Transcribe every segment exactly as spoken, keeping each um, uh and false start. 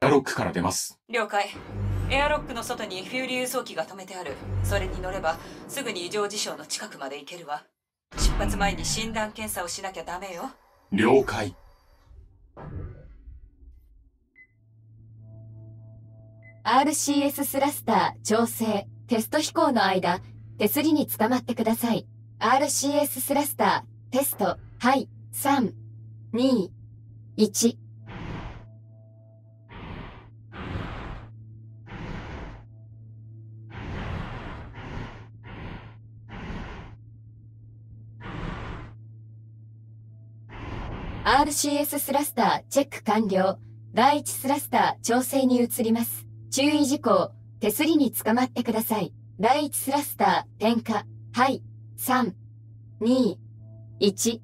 アロックから出ます。 了解。エアロックの外にフューリー輸送機が止めてある。それに乗ればすぐに異常事象の近くまで行けるわ。出発前に診断検査をしなきゃダメよ。 了解。 アールシーエス スラスター調整テスト飛行の間、手すりに捕まってください。アールシーエス スラスターテスト、はい、さん、に、いち。アールシーエス スラスターチェック完了。だいいちスラスター調整に移ります。注意事項、手すりに捕まってください。だいいちスラスター点火。はい、さん、に、いち。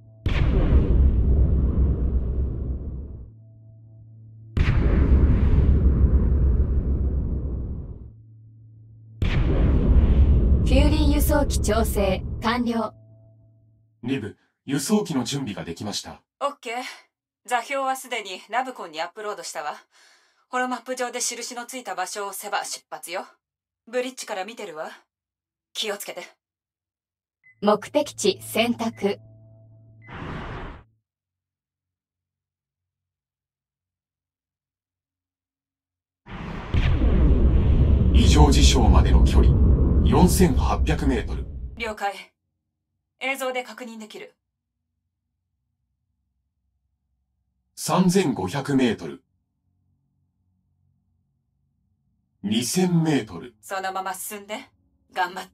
フューリー輸送機調整完了。 リブ、輸送機の準備ができました。 オッケー。座標はすでにナブコンにアップロードしたわ。ホロマップ上で印のついた場所を押せば出発よ。ブリッジから見てるわ。気をつけて。 目的地選択。 異常事象までの距離よんせんはっぴゃくメートル。 了解。映像で確認できる。 さんぜんごひゃくメートル。にせんメートル。 そのまま進んで。頑張って。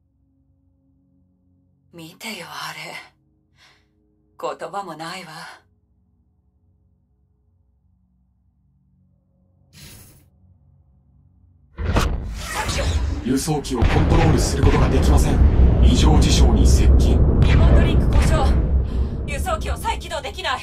見てよ、あれ。言葉もないわ。 輸送機をコントロールすることができません。異常事象に接近。 リモートリンク故障。輸送機を再起動できない。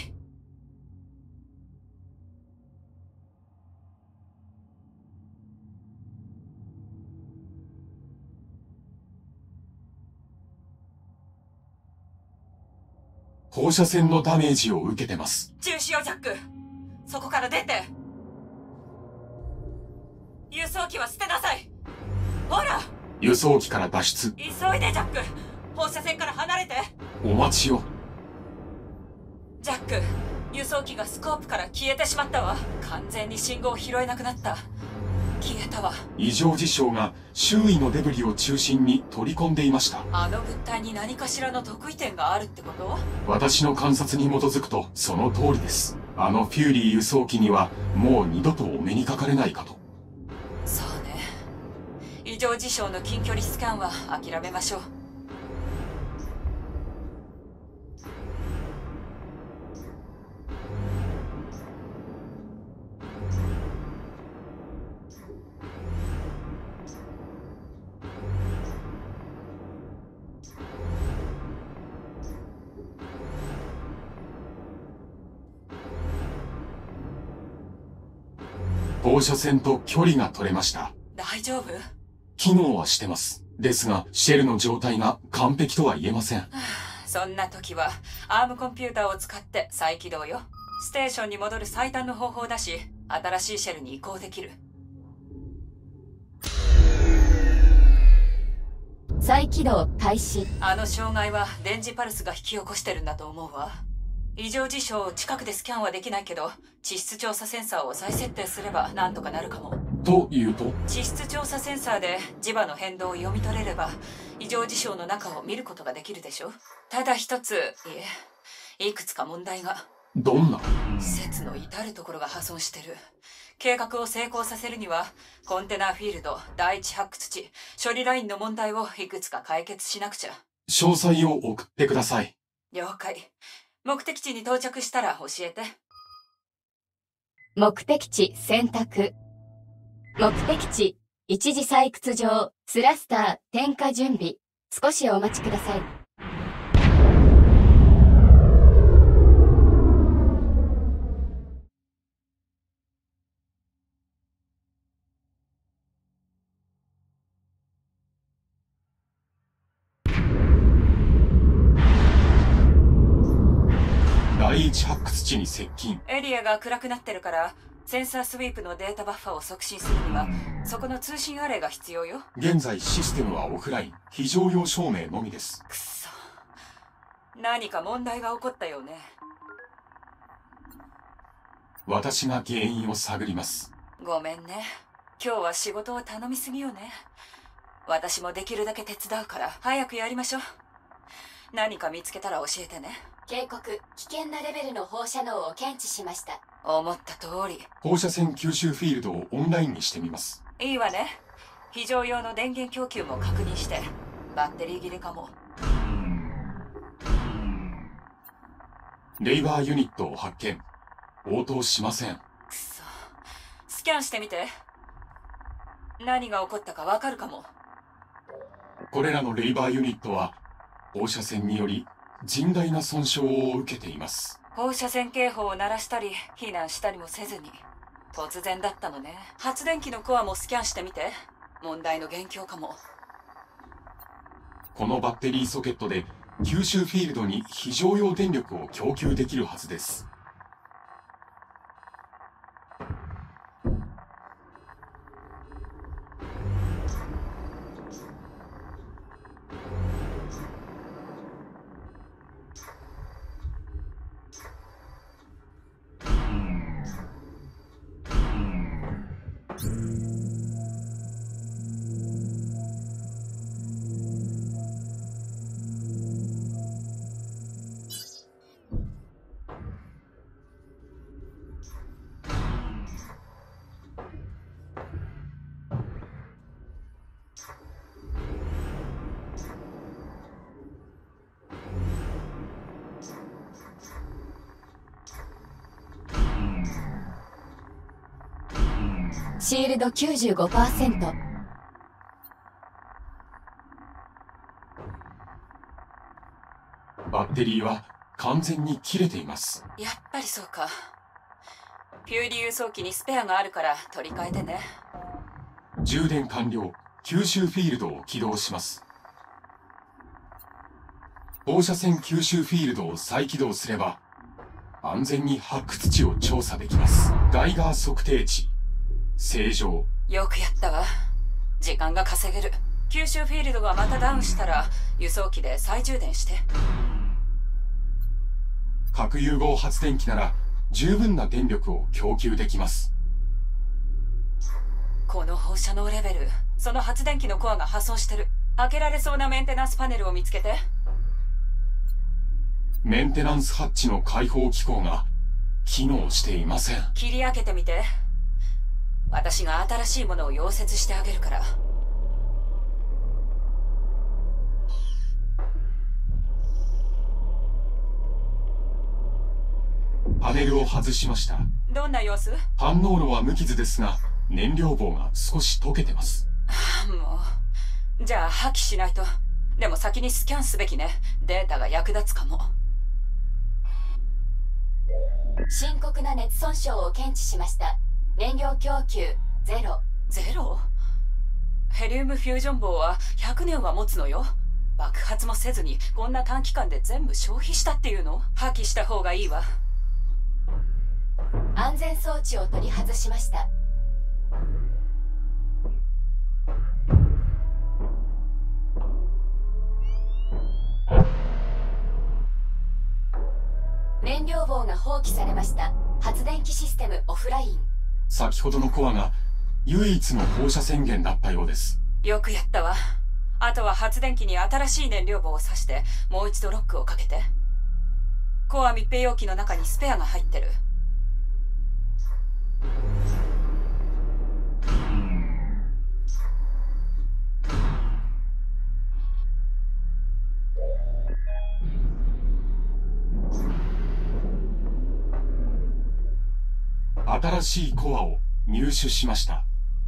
放射線のダメージを受けてます。 中止よ、ジャック。そこから出て。輸送機は捨てなさい。ほら。 輸送機から脱出。 急いで、ジャック。放射線から離れて。 お待ちを。 ジャック、輸送機がスコープから消えてしまったわ。完全に信号を拾えなくなった。消えたわ。 異常事象が周囲のデブリを中心に取り込んでいました。 あの物体に何かしらの得意点があるってこと？ 私の観察に基づくとその通りです。あのフューリー輸送機にはもう二度とお目にかかれないかと。 そうね。異常事象の近距離スキャンは諦めましょう。 放射線と距離が取れました。 大丈夫？ 機能はしてます。ですが、シェルの状態が完璧とは言えません。 そんな時は、アームコンピューターを使って再起動よ。ステーションに戻る最短の方法だし、新しいシェルに移行できる。 再起動開始。 あの障害は電磁パルスが引き起こしてるんだと思うわ。異常事象を近くでスキャンはできないけど、地質調査センサーを再設定すればなんとかなるかも。 というと？ 地質調査センサーで磁場の変動を読み取れれば、異常事象の中を見ることができるでしょ。ただ一つ、いえ、いくつか問題が。 どんな？ 施設の至るところが破損してる。計画を成功させるには、コンテナフィールド、第一発掘地、処理ラインの問題をいくつか解決しなくちゃ。 詳細を送ってください。 了解。目的地に到着したら教えて。 目的地選択。目的地、一次採掘場、スラスター、点火準備。少しお待ちください。 第一発掘地に接近。 エリアが暗くなってるから、 センサースウィープのデータバッファを促進するにはそこの通信アレイが必要よ。 現在システムはオフライン、非常用証明のみです。 くそ、何か問題が起こったよね。 私が原因を探ります。 ごめんね、今日は仕事を頼みすぎよね。私もできるだけ手伝うから早くやりましょう。何か見つけたら教えてね。 警告、危険なレベルの放射能を検知しました。 思った通り。 放射線吸収フィールドをオンラインにしてみます。 いいわね。非常用の電源供給も確認して。バッテリー切れかも。 レイバーユニットを発見。応答しません。 くそ、スキャンしてみて。何が起こったかわかるかも。 これらのレイバーユニットは放射線により甚大な損傷を受けています。 放射線警報を鳴らしたり避難したりもせずに突然だったのね。発電機のコアもスキャンしてみて。問題の元凶かも。 このバッテリーソケットで吸収フィールドに非常用電力を供給できるはずです。 シールド きゅうじゅうごパーセント。 バッテリーは完全に切れています。 やっぱりそうか。フューリー輸送機にスペアがあるから取り替えてね。 充電完了。吸収フィールドを起動します。放射線吸収フィールドを再起動すれば安全に発掘地を調査できます。ガイガー測定値正常。 よくやったわ。時間が稼げる。吸収フィールドがまたダウンしたら輸送機で再充電して。 核融合発電機なら十分な電力を供給できます。 この放射能レベル、その発電機のコアが破損してる。開けられそうなメンテナンスパネルを見つけて。 メンテナンスハッチの開放機構が機能していません。 切り開けてみて。私が新しいものを溶接してあげるから。 パネルを外しました。 どんな様子？ 反応炉は無傷ですが燃料棒が少し溶けてます。 もう、じゃあ破棄しないと。でも先にスキャンすべきね。データが役立つかも。 深刻な熱損傷を検知しました。燃料供給ゼロ。 ゼロ？ヘリウムフュージョン棒はひゃくねんは持つのよ。爆発もせずにこんな短期間で全部消費したっていうの？破棄した方がいいわ。 安全装置を取り外しました。燃料棒が放棄されました。発電機システムオフライン。 先ほどのコアが唯一の放射線源だったようです。 よくやったわ。あとは発電機に新しい燃料棒を挿してもう一度ロックをかけて。コア密閉容器の中にスペアが入ってる。 新しいコアを入手しました。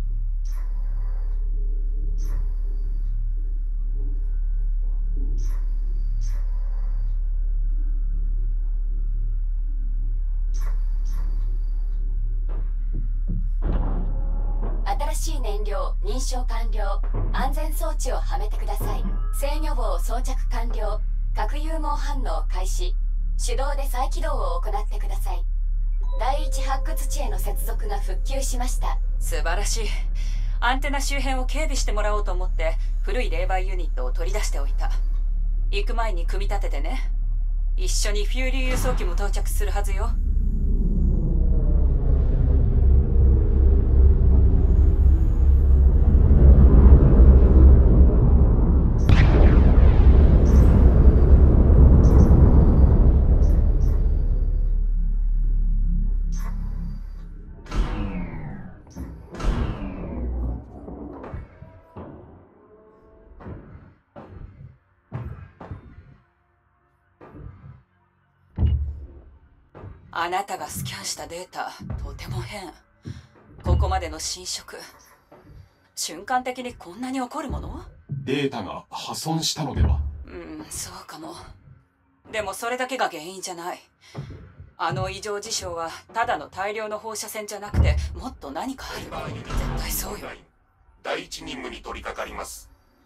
新しい燃料認証完了。安全装置をはめてください。制御棒装着完了。核融合反応開始。手動で再起動を行ってください。 第一発掘地への接続が復旧しました。 素晴らしい。アンテナ周辺を警備してもらおうと思って古い霊媒ユニットを取り出しておいた。行く前に組み立ててね。一緒にフューリー輸送機も到着するはずよ。あなたがスキャンしたデータ、とても変。ここまでの侵食、瞬間的にこんなに起こるもの？ データが破損したのでは？ うん、そうかも。でもそれだけが原因じゃない。あの異常事象はただの大量の放射線じゃなくて、もっと何かある。絶対そうよ。 第一任務に取り掛かります。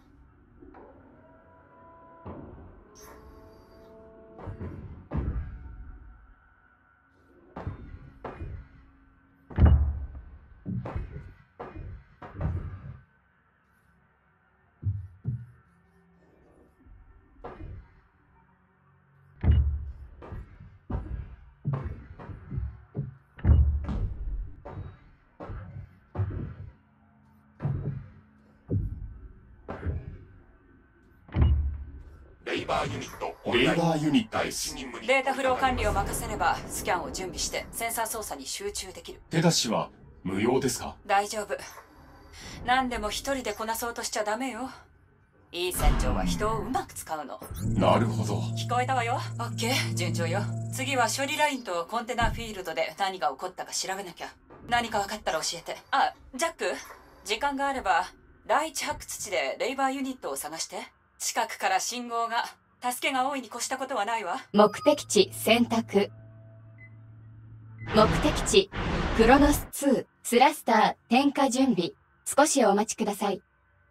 レイバーユニット、 レイバーユニットです。 データフロー管理を任せればスキャンを準備してセンサー操作に集中できる。 手出しは無用ですか？ 大丈夫。何でも一人でこなそうとしちゃダメよ。いい船長は人をうまく使うの。 なるほど。 聞こえたわよ。オッケー、順調よ。次は処理ラインとコンテナフィールドで何が起こったか調べなきゃ。何か分かったら教えて。あ、ジャック、時間があれば第一発掘地でレイバーユニットを探して。近くから信号が、助けが多いに越したことはないわ。 目的地選択。目的地クロノスツースラスター点火準備。少しお待ちください。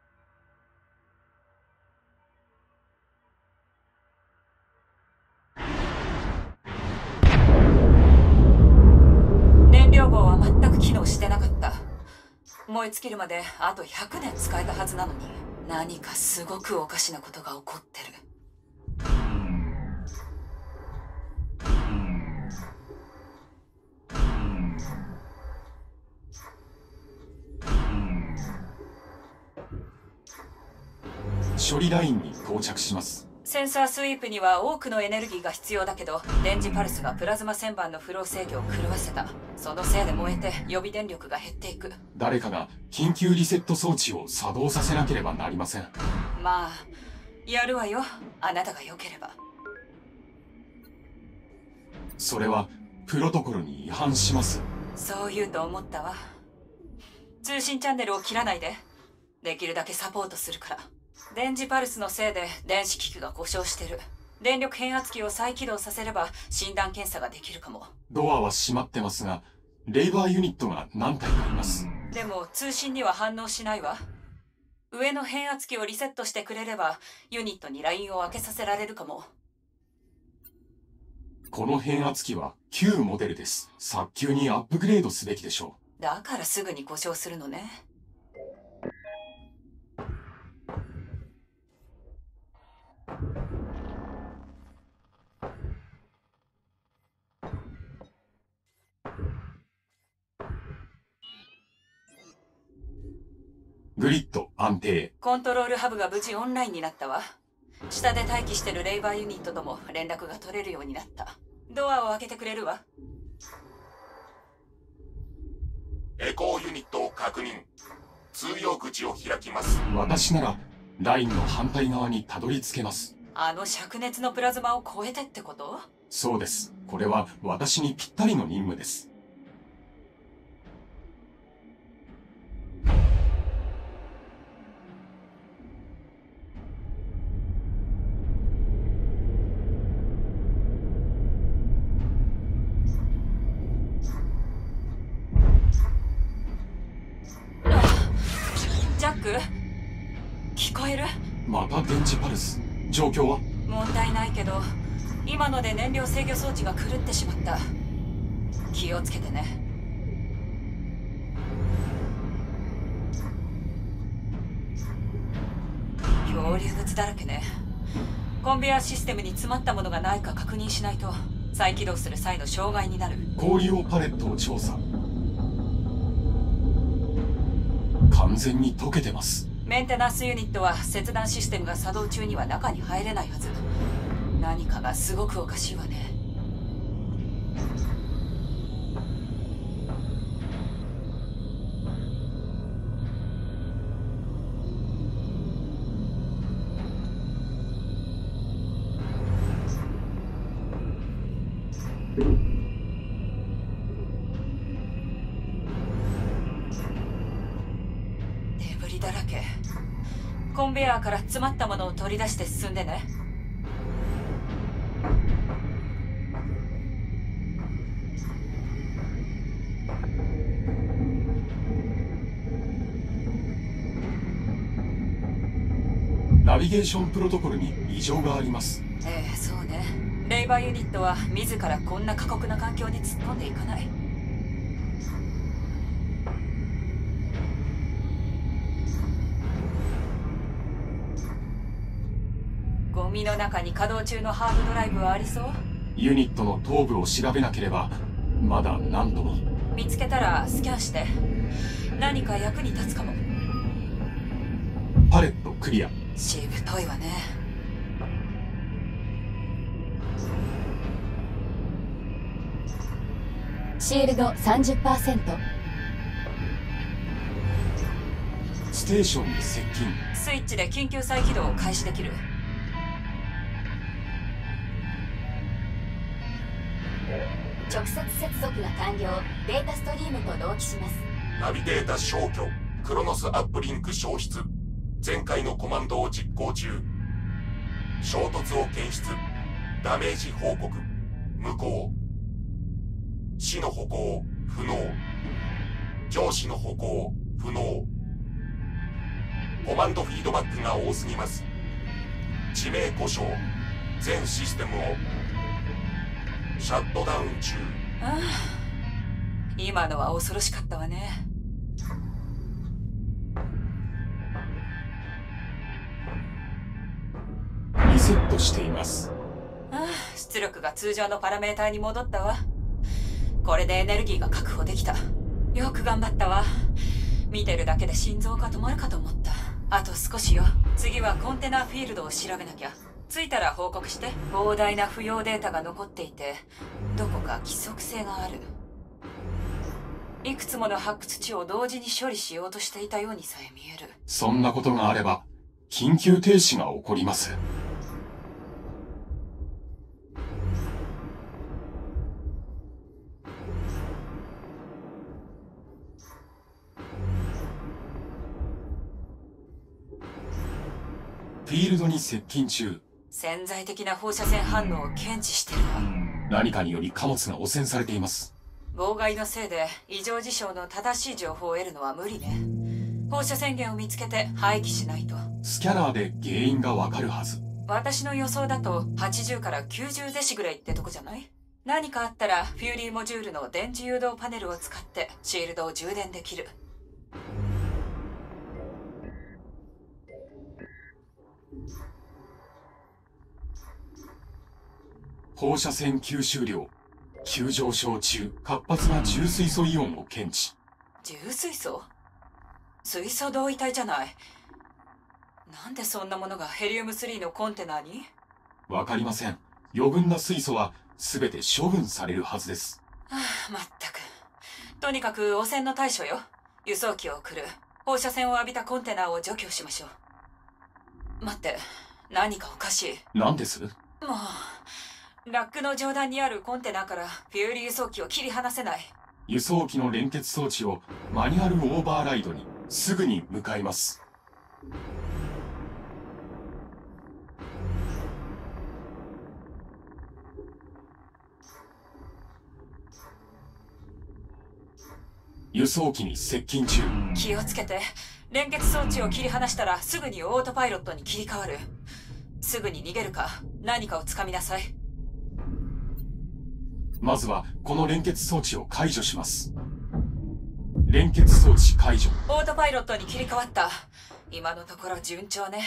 燃料棒は全く機能してなかった。燃え尽きるまであとひゃくねん使えたはずなのに、何かすごくおかしなことが起こってる。 処理ラインに到着します。 センサースイープには多くのエネルギーが必要だけど、電磁パルスがプラズマ旋盤のフロー制御を狂わせた。そのせいで燃えて予備電力が減っていく。 誰かが緊急リセット装置を作動させなければなりません。 まあやるわよ、あなたが良ければ。 それはプロトコルに違反します。 そう言うと思ったわ。通信チャンネルを切らないで。できるだけサポートするから。電磁パルスのせいで電子機器が故障してる。電力変圧器を再起動させれば診断検査ができるかも。 ドアは閉まってますが、レイバーユニットが何体かいます。 でも通信には反応しないわ。上の変圧器をリセットしてくれればユニットにラインを開けさせられるかも。 この変圧器は旧モデルです。早急にアップグレードすべきでしょう。だからすぐに故障するのね。 グリッド安定。 コントロールハブが無事オンラインになったわ。下で待機してるレイバーユニットとも連絡が取れるようになった。ドアを開けてくれるわ。 エコーユニットを確認。通用口を開きます。 私ならラインの反対側にたどり着けます。 あの灼熱のプラズマを超えてってこと？ そうです。これは私にぴったりの任務です。 ジャック、聞こえる？ また電磁パルス。状況は？ 問題ないけど、今ので燃料制御装置が狂ってしまった。 気をつけてね。漂流物だらけね。コンベヤーシステムに詰まったものがないか確認しないと再起動する際の障害になる。 氷用パレットを調査。完全に溶けてます。 メンテナンスユニットは切断システムが作動中には中に入れないはず。何かがすごくおかしいわね。デブリだらけ。コンベヤーから詰まったものを取り出して進んでね。 ナビゲーションプロトコルに異常があります。 ええ、そうね。レイバーユニットは自らこんな過酷な環境に突っ込んでいかない。ゴミの中に稼働中のハードドライブはありそう？ ユニットの頭部を調べなければまだ何とも。 見つけたらスキャンして。何か役に立つかも。 パレットクリア。 しぶといわね。 シールド さんじゅっパーセント。 ステーションに接近。 スイッチで緊急再起動を開始できる。 直接接続が完了。データストリームと同期します。 ナビデータ消去。クロノスアップリンク消失。前回のコマンドを実行中。衝突を検出。ダメージ報告。無効。死の歩行不能。上司の歩行不能。コマンドフィードバックが多すぎます。致命故障。全システムをシャットダウン中。 ああ、今のは恐ろしかったわね。 リセットしています。 ああ、出力が通常のパラメーターに戻ったわ。これでエネルギーが確保できた。よく頑張ったわ。見てるだけで心臓が止まるかと思った。あと少しよ。次はコンテナフィールドを調べなきゃ。着いたら報告して。膨大な不要データが残っていて、どこか規則性がある。いくつもの発掘地を同時に処理しようとしていたようにさえ見える。 そんなことがあれば緊急停止が起こります。フィールドに接近中。 潜在的な放射線反応を検知してるわ。 何かにより貨物が汚染されています。 妨害のせいで異常事象の正しい情報を得るのは無理ね。放射線源を見つけて廃棄しないと。 スキャナーで原因がわかるはず。 私の予想だとはちじゅうからきゅうじゅうデシぐらいってとこじゃない？何かあったらフューリーモジュールの電磁誘導パネルを使ってシールドを充電できる。 放射線吸収量急上昇中。活発な重水素イオンを検知。 重水素？水素同位体じゃない。なんでそんなものがヘリウムスリーのコンテナに？ わかりません。余分な水素は全て処分されるはずです。 はあ、まったく。とにかく汚染の対処よ。輸送機を送る。放射線を浴びたコンテナを除去しましょう。待って、何かおかしい。 何です？ もう、ラックの上段にあるコンテナからフューリー輸送機を切り離せない。 輸送機の連結装置をマニュアルオーバーライドに。すぐに向かいます。輸送機に接近中。 気をつけて。連結装置を切り離したらすぐにオートパイロットに切り替わる。すぐに逃げるか何かを掴みなさい。 まずはこの連結装置を解除します。連結装置解除。 オートパイロットに切り替わった。今のところ順調ね。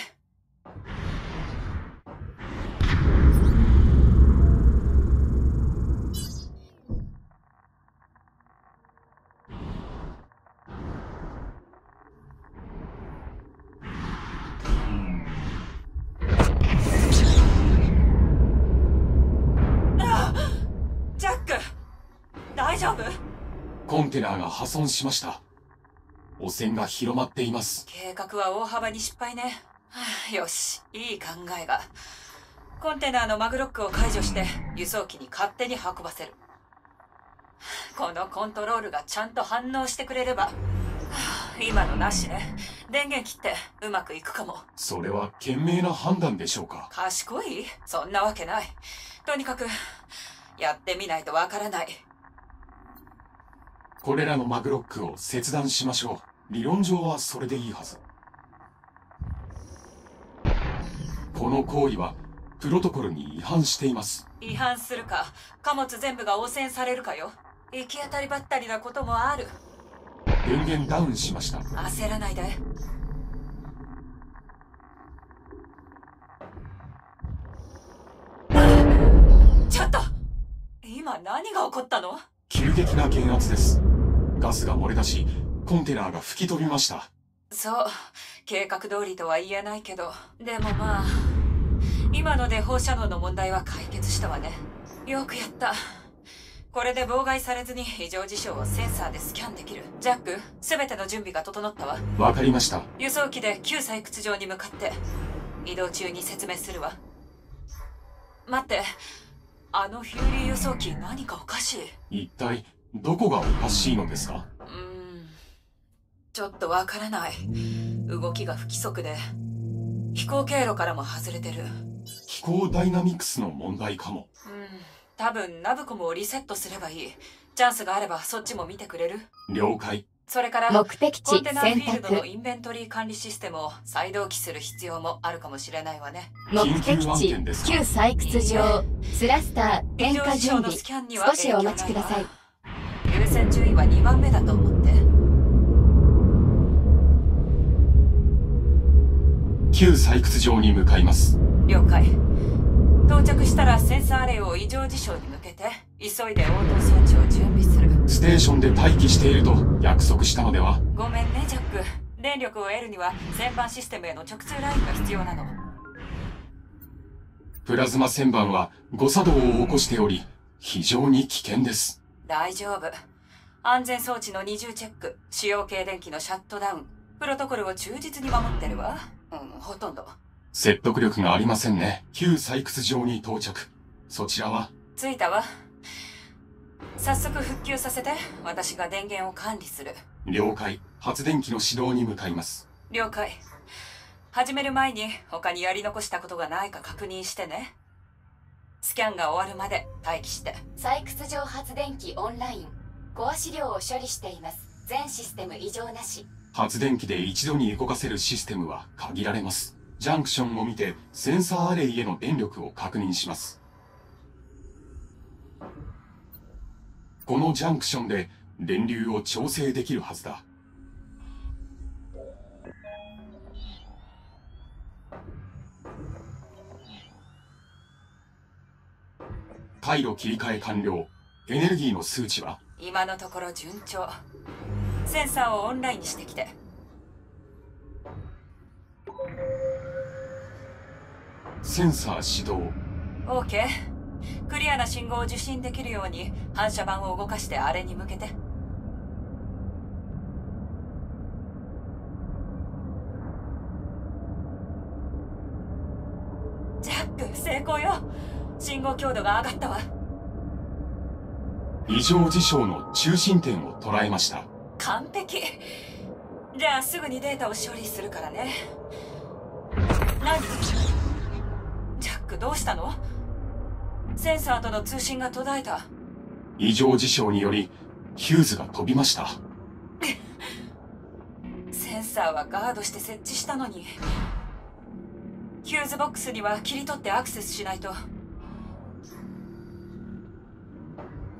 ジャック、大丈夫？ コンテナが破損しました。汚染が広まっています。 計画は大幅に失敗ね。はあ、よし、いい考えが。コンテナのマグロックを解除して輸送機に勝手に運ばせる。このコントロールがちゃんと反応してくれれば。はあ、今のなしね。電源切ってうまくいくかも。 それは賢明な判断でしょうか。 賢い？そんなわけない。とにかくやってみないとわからない。 これらのマグロックを切断しましょう。理論上はそれでいいはず。この行為はプロトコルに違反しています。 違反するか、貨物全部が汚染されるかよ。行き当たりばったりなこともある。 電源ダウンしました。 焦らないで。ちょっと、今何が起こったの？ 急激な減圧です。ガスが漏れ出し、コンテナが吹き飛びました。 そう、計画通りとは言えないけど、でもまあ今ので放射能の問題は解決したわね。よくやった。これで妨害されずに異常事象をセンサーでスキャンできる。ジャック、全ての準備が整ったわ。 わかりました。 輸送機で旧採掘場に向かって移動中に説明するわ。待って、あのフューリー輸送機何かおかしい。 一体どこがおかしいのですか？ うーん、ちょっとわからない。動きが不規則で飛行経路からも外れてる。 飛行ダイナミクスの問題かも。 うん、多分ナブコムをリセットすればいい。チャンスがあればそっちも見てくれる？ 了解。 それから目的地コンテナフィールドの選インベントリー管理システムを再同期する必要もあるかもしれないわね。 目的緊急案地件ですか？ 旧採掘場スラスター点火準異常事象の備。 スキャンには少しお待ちください。 優先順位はにばんめだと思って。 旧採掘場に向かいます。 了解。到着したらセンサーレイを異常事象に向けて急いで応答装置を準備する。 ステーションで待機していると約束したのでは？ ごめんねジャック。電力を得るには旋盤システムへの直通ラインが必要なの。 プラズマ旋盤は誤作動を起こしており非常に危険です。 大丈夫。安全装置の二重チェック、使用系電気のシャットダウン、プロトコルを忠実に守ってるわ。うん、ほとんど。 説得力がありませんね。旧採掘場に到着。そちらは？ 着いたわ。早速復旧させて、私が電源を管理する。 了解。発電機の始動に向かいます。 了解。始める前に他にやり残したことがないか確認してね。スキャンが終わるまで待機して。 採掘場発電機オンライン。コア資料を処理しています。全システム異常なし。 発電機で一度に動かせるシステムは限られます。ジャンクションを見てセンサーアレイへの電力を確認します。このジャンクションで電流を調整できるはずだ。回路切り替え完了。エネルギーの数値は？ 今のところ順調。センサーをオンラインにしてきて。 センサー始動。 OK。 クリアな信号を受信できるように反射板を動かしてあれに向けて。ジャック、成功よ。信号強度が上がったわ。 異常事象の中心点を捉えました。 完璧。じゃあすぐにデータを処理するからね。何？ジャック、どうしたの？センサーとの通信が途絶えた。 異常事象によりヒューズが飛びました。 センサーはガードして設置したのに。ヒューズボックスには切り取ってアクセスしないと。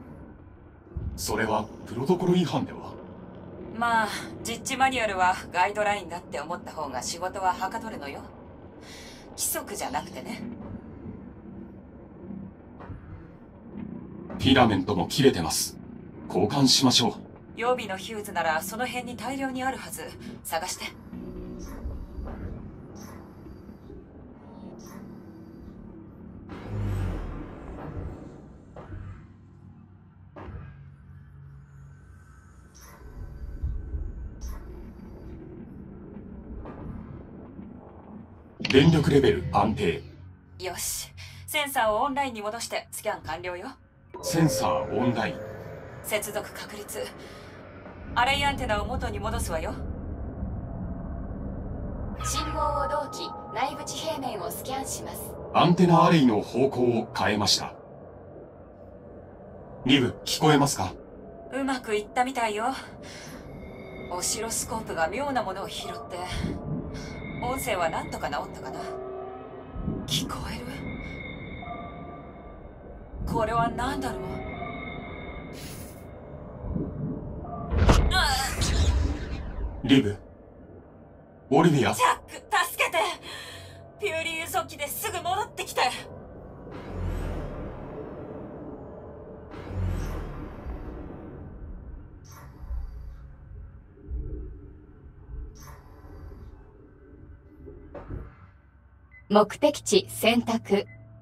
それはプロトコル違反では？ まあ実地マニュアルはガイドラインだって思った方が仕事ははかどるのよ。規則じゃなくてね。 フィラメントも切れてます。交換しましょう。 予備のヒューズならその辺に大量にあるはず。探して。 電力レベル安定。 よし、センサーをオンラインに戻してスキャン完了よ。 センサーオンライン。 接続確立。アレイアンテナを元に戻すわよ。 信号を同期、内部地平面をスキャンします。 アンテナアレイの方向を変えました。リブ、聞こえますか？ うまくいったみたいよ。オシロスコープが妙なものを拾って、音声はなんとか治ったかな。聞こえる？これは何だろう？ リブ、オリビア。 ジャック、助けて！ピューリー輸送機ですぐ戻ってきて。 目的地選択。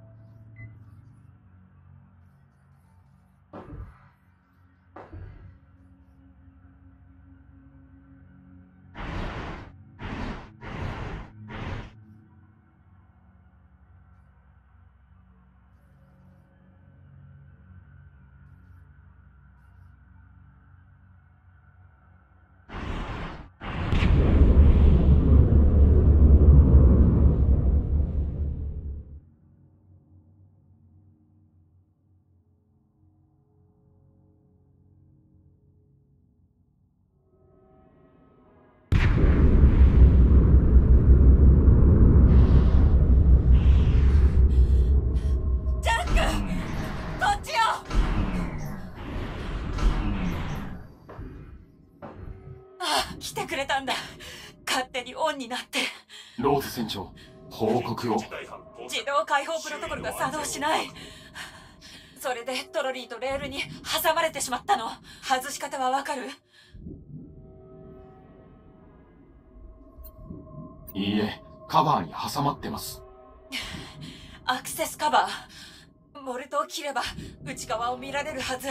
来てくれたんだ。勝手にオンになって。 ローズ船長、報告を。 自動解放プロトコルが作動しない。それでトロリーとレールに挟まれてしまったの。外し方はわかる？ いいえ、カバーに挟まってます。 アクセスカバー。ボルトを切れば内側を見られるはず。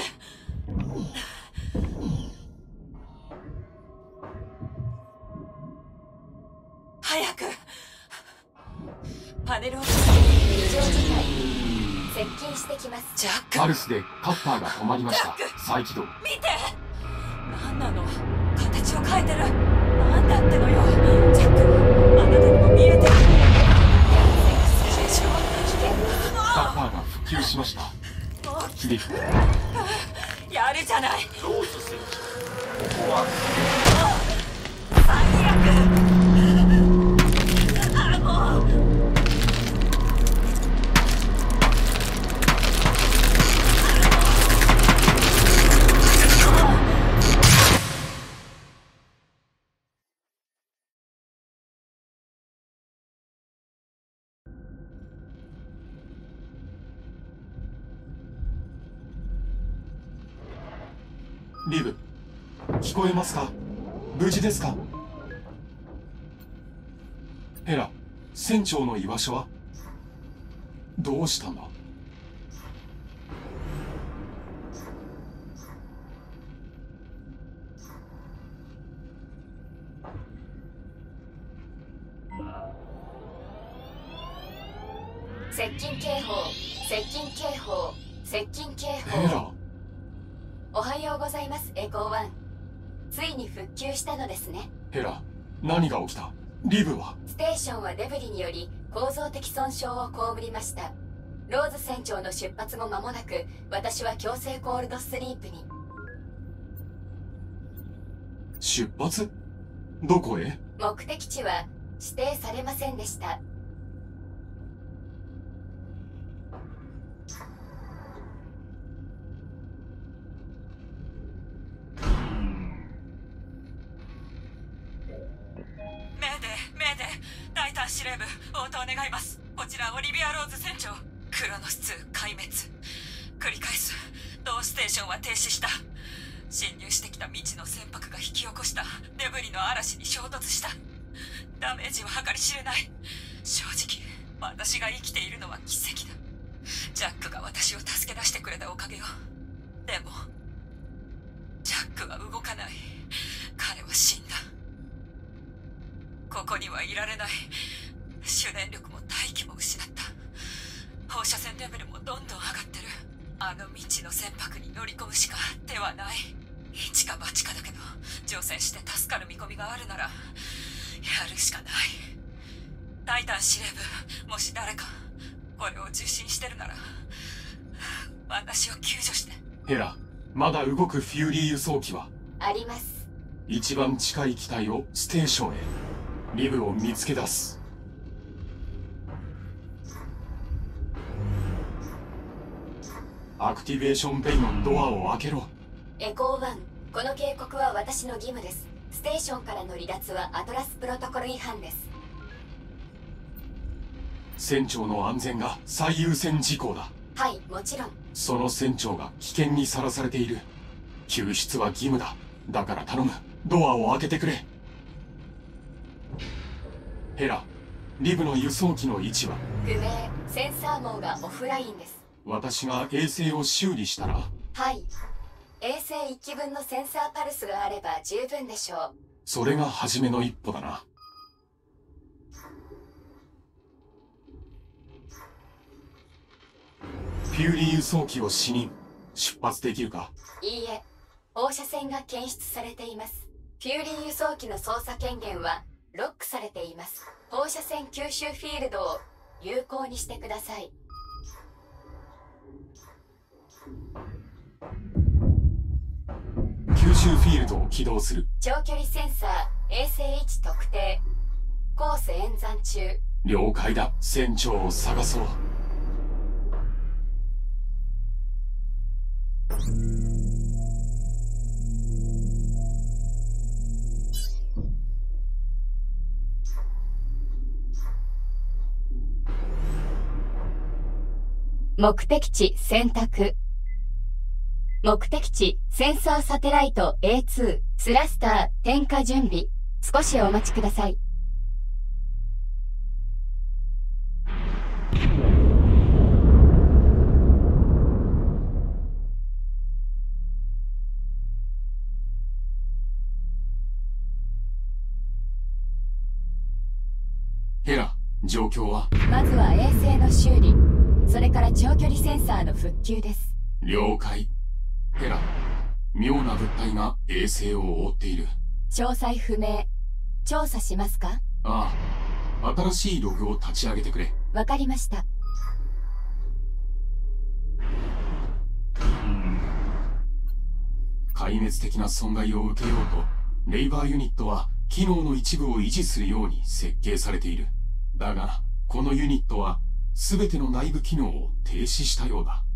早く。パネルを異常事態。接近してきます。 ジャック。 パルスでカッターが止まりました。再起動。 見て。何なの？形を変えてる。何だってのよ。ジャック、あなたにも見えてる。 カッターが復旧しました。リフ。 やるじゃない。 ローズ船長、ここは最悪。あ、もう。 リブ、聞こえますか？無事ですか？ヘラ、船長の居場所は？どうしたんだ？ 接近警報、接近警報、接近警ヘラ。 報。おはようございます、エコーワン。ついに復旧したのですね。 ヘラ、何が起きた？リブは？ ステーションはデブリにより構造的損傷を被りました。ローズ船長の出発後間もなく、私は強制コールドスリープに。 出発？どこへ？ 目的地は指定されませんでした。 司令部応答願います。こちらオリビア・ローズ船長。クロノスツー壊滅。繰り返す。同ステーションは停止した。侵入してきた未知の船舶が引き起こしたデブリの嵐に衝突した。ダメージは計り知れない。正直私が生きているのは奇跡だ。ジャックが私を助け出してくれたおかげよ。でもジャックは動かない。彼は死んだ。ここにはいられない。主燃力も大気も失った。放射線レベルもどんどん上がってる。あの未知の船舶に乗り込むしか手はない。一か八かだけど乗船して助かる見込みがあるならやるしかない。タイタン司令部、もし誰かこれを受信してるなら私を救助して。 ヘラ、まだ動くフューリー輸送機は？ あります。 一番近い機体をステーションへ。リブを見つけ出す。アクティベーションベイのドアを開けろ。 エコーワン、この警告は私の義務です。ステーションからの離脱はアトラスプロトコル違反です。 船長の安全が最優先事項だ。 はい、もちろん。 その船長が危険にさらされている。救出は義務だ。だから頼む、ドアを開けてくれ。ヘラ、リブの輸送機の位置は？ 不明。センサー網がオフラインです。 私が衛星を修理したら？ はい。衛星いっきぶんのセンサーパルスがあれば十分でしょう。 それが初めの一歩だな。フューリー輸送機を視認。出発できるか？ いいえ、放射線が検出されています。フューリー輸送機の操作権限はロックされています。放射線吸収フィールドを有効にしてください。 吸収フィールドを起動する。 長距離センサー衛星位置特定。コース演算中。 了解だ。船長を探そう。 目的地選択。目的地センサーサテライト エーツー スラスター点火準備。少しお待ちください。 ヘラ、状況は？ まずは衛星の修理、それから長距離センサーの復旧です。 了解。ヘラ、妙な物体が衛星を覆っている。 詳細不明。調査しますか？ ああ、新しいログを立ち上げてくれ。 わかりました。 壊滅的な損害を受けようと、レイバーユニットは機能の一部を維持するように設計されている。だが、このユニットは全ての内部機能を停止したようだ。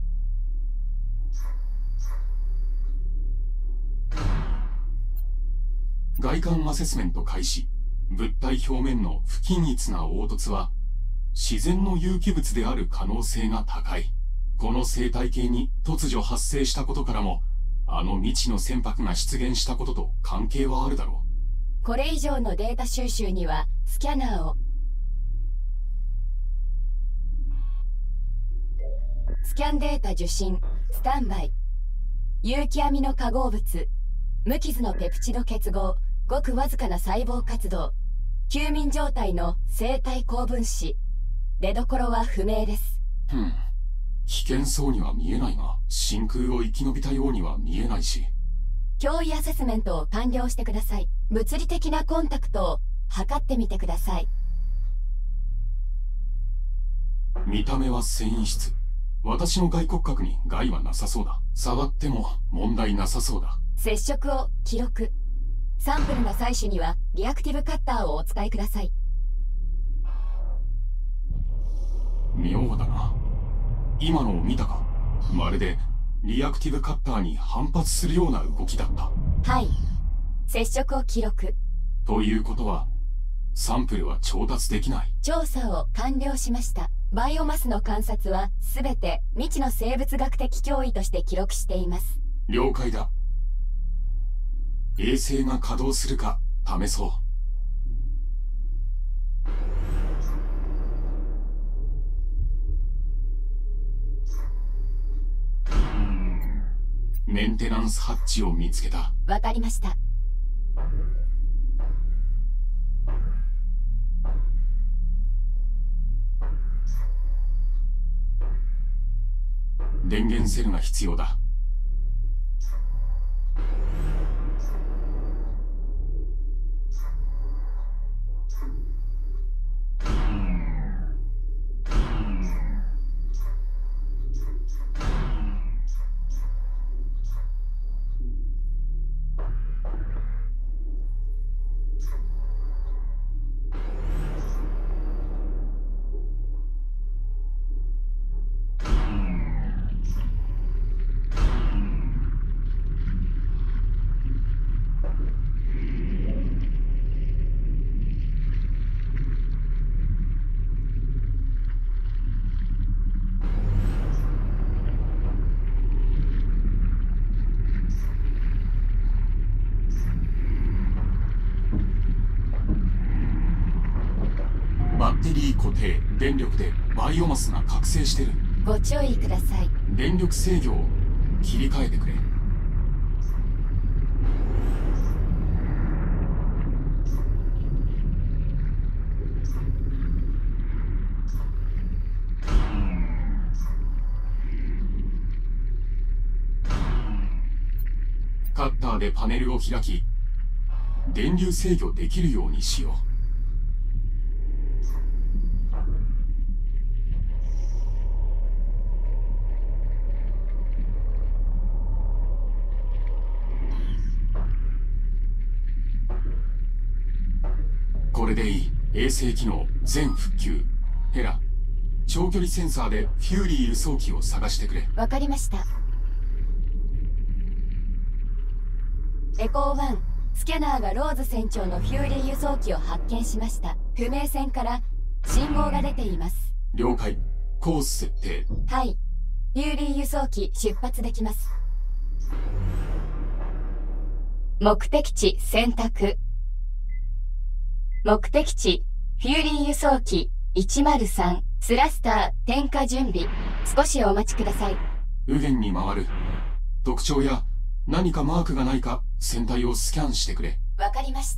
外観アセスメント開始。物体表面の不均一な凹凸は自然の有機物である可能性が高い。この生態系に突如発生したことからも、あの未知の船舶が出現したことと関係はあるだろう。これ以上のデータ収集にはスキャナーを。スキャンデータ受信スタンバイ。有機アミノ化合物、無傷のペプチド結合、ごくわずかな細胞活動、休眠状態の生体高分子。出どころは不明です。 ふん、危険そうには見えないが、真空を生き延びたようには見えないし。 脅威アセスメントを完了してください。物理的なコンタクトを測ってみてください。 見た目は繊維質。私の外骨格に害はなさそうだ。触っても問題なさそうだ。 接触を記録。サンプルの採取にはリアクティブカッターをお使いください。 妙だな。今のを見たか？まるでリアクティブカッターに反発するような動きだった。 はい。接触を記録。 ということは、 サンプルは調達できない。 調査を完了しました。バイオマスの観察はすべて未知の生物学的脅威として記録しています。 了解だ。衛星が稼働するか試そう。メンテナンスハッチを見つけた。 わかりました。 電源セルが必要だ。バッテリー固定、電力でバイオマスが覚醒してる。 ご注意ください。 電力制御を切り替えてくれ。カッターでパネルを開き、電流制御できるようにしよう。これでいい。衛星機能全復旧。ヘラ、長距離センサーでフューリー輸送機を探してくれ。 わかりました。エコーワン、スキャナーがローズ船長のフューリー輸送機を発見しました。不明船から信号が出ています。 了解。コース設定。 はい。フューリー輸送機出発できます。目的地選択。目的地フューリー輸送機いちまるさん、スラスター点火準備。少しお待ちください。 右舷に回る。特徴や何かマークがないか船体をスキャンしてくれ。 わかりました。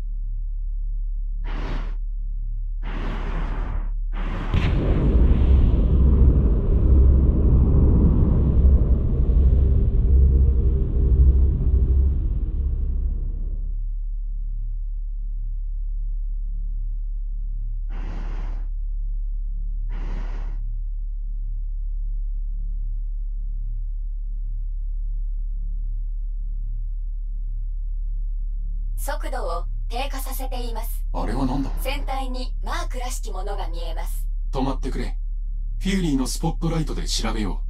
速度を低下させています。 あれは何だ？ 船体にマークらしきものが見えます。 止まってくれ。フューリーのスポットライトで調べよう。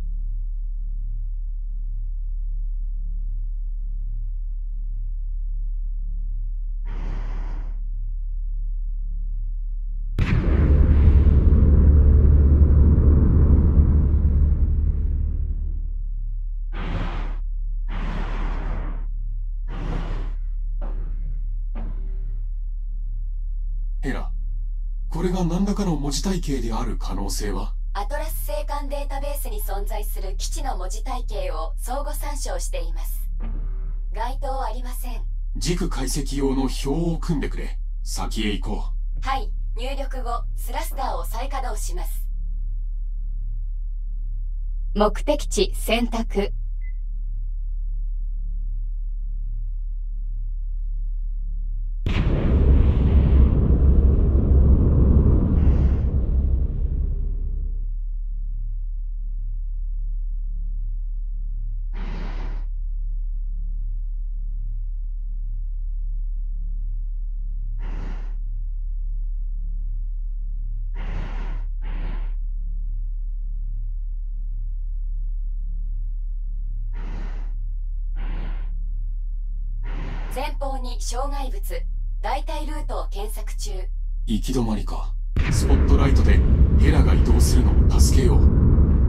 ヘラ、これが何らかの文字体系である可能性は？ アトラス星間データベースに存在する基地の文字体系を相互参照しています。該当ありません。 軸解析用の表を組んでくれ。先へ行こう。はい、入力後スラスターを再稼働します。目的地選択。前方に障害物、 代替ルートを検索中。 行き止まりか。スポットライトでヘラが移動するのを助けよう。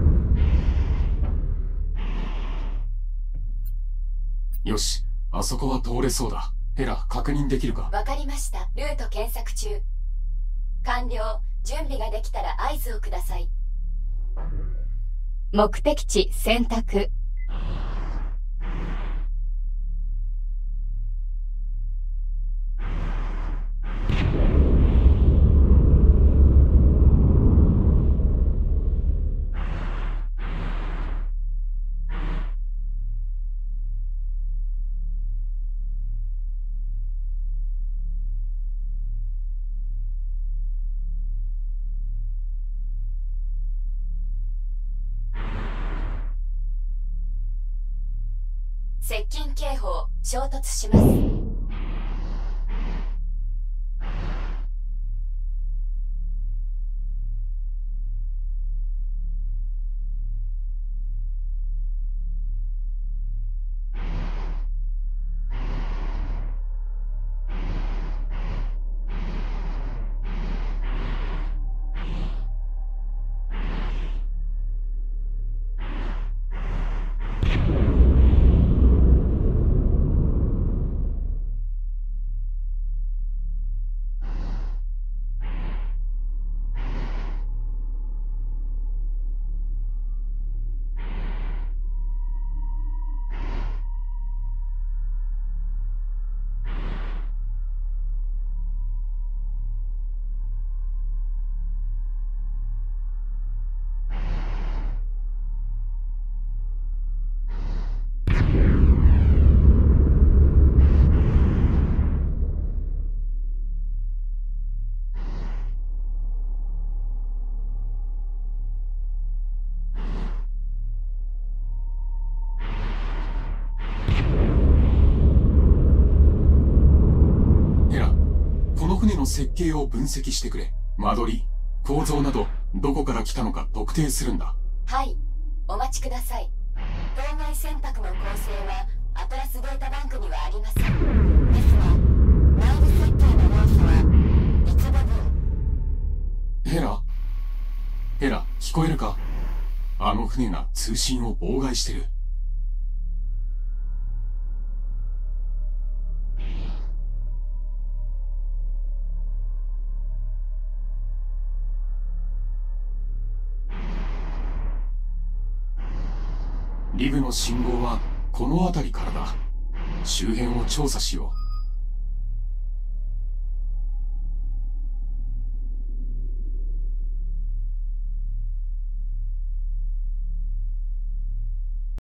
よし、あそこは通れそうだ。ヘラ、確認できるか？ わかりました。ルート検索中。完了。準備ができたら合図をください。目的地選択。接近警報、衝突します。 船の設計を分析してくれ。間取り、構造などどこから来たのか特定するんだ。 はい、お待ちください。当該船舶の構成はアトラスデータバンクにはありません。ですが内部設計の要素は一部分。 ヘラヘラ、聞こえるか？あの船が通信を妨害してる。リブの信号はこの辺りからだ。周辺を調査しよう。